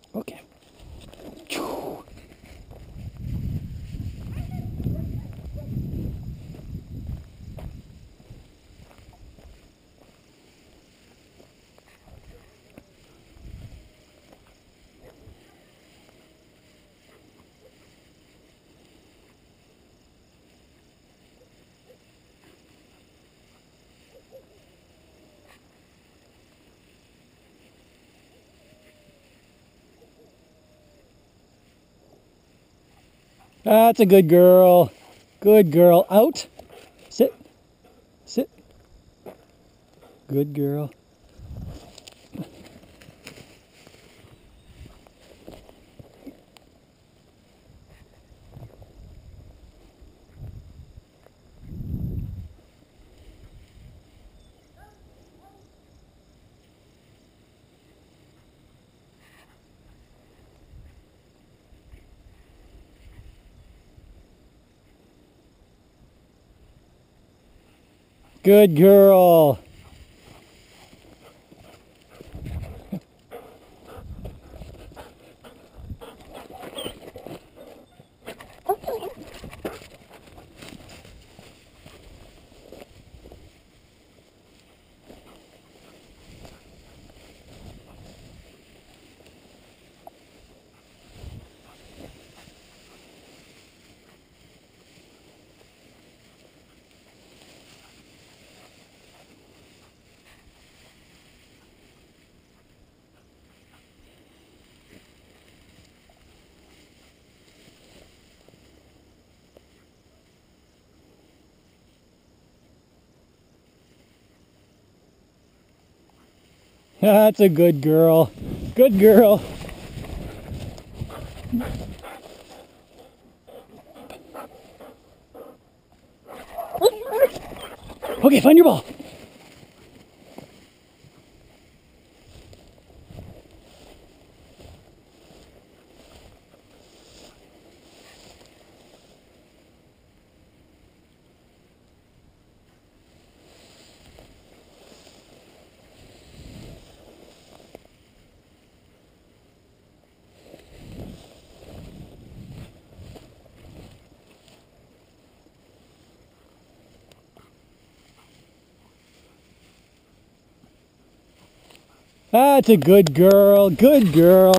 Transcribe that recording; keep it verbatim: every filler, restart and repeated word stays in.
Okay. That's a good girl. Good girl. Out. Sit. Sit. Good girl. Good girl. That's a good girl. Good girl. Okay, find your ball. That's a good girl. Good girl.